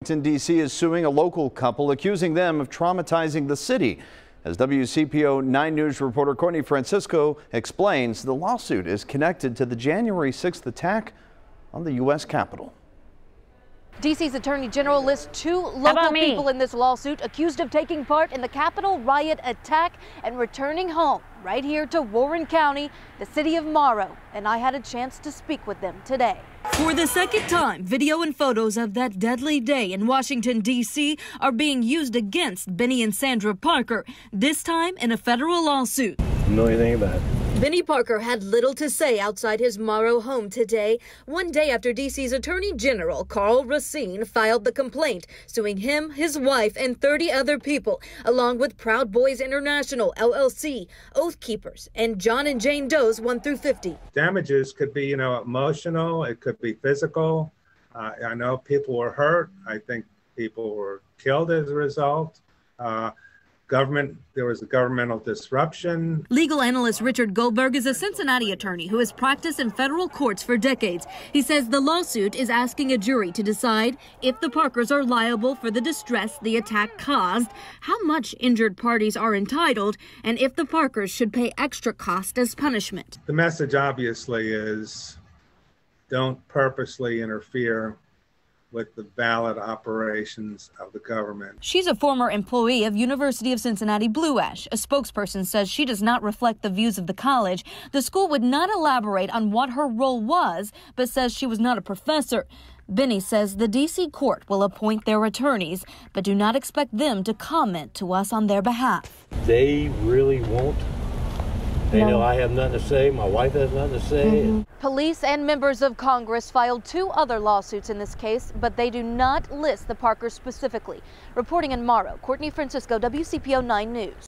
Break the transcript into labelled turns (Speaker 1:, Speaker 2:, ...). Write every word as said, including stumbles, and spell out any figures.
Speaker 1: Washington, D C is suing a local couple, accusing them of traumatizing the city. As W C P O nine News reporter Courtney Francisco explains, the lawsuit is connected to the January sixth attack on the U S Capitol.
Speaker 2: D C's Attorney General lists two local people in this lawsuit accused of taking part in the Capitol riot attack and returning home right here to Warren County, the city of Morrow, and I had a chance to speak with them today.
Speaker 3: For the second time, video and photos of that deadly day in Washington, D C are being used against Benny and Sandra Parker, this time in a federal lawsuit.
Speaker 4: I don't know anything about it.
Speaker 3: Benny Parker had little to say outside his Morrow home today, one day after D C's Attorney General Karl Racine filed the complaint, suing him, his wife, and thirty other people, along with Proud Boys International, L L C, Oath Keepers, and John and Jane Doe's one through fifty.
Speaker 5: Damages could be, you know, emotional, it could be physical. Uh, I know people were hurt. I think people were killed as a result. Uh, Government, there was a governmental disruption.
Speaker 3: Legal analyst Richard Goldberg is a Cincinnati attorney who has practiced in federal courts for decades. He says the lawsuit is asking a jury to decide if the Parkers are liable for the distress the attack caused, how much injured parties are entitled, and if the Parkers should pay extra cost as punishment.
Speaker 5: The message obviously is don't purposely interfere with the valid operations of the government.
Speaker 3: She's a former employee of University of Cincinnati Blue Ash. A spokesperson says she does not reflect the views of the college. The school would not elaborate on what her role was, but says she was not a professor. Benny says the D C court will appoint their attorneys, but do not expect them to comment to us on their behalf.
Speaker 4: They really won't. They know I have nothing to say. My wife has nothing to say.
Speaker 2: Mm-hmm. Police and members of Congress filed two other lawsuits in this case, but they do not list the Parkers specifically. Reporting in Morrow, Courtney Francisco, W C P O nine News.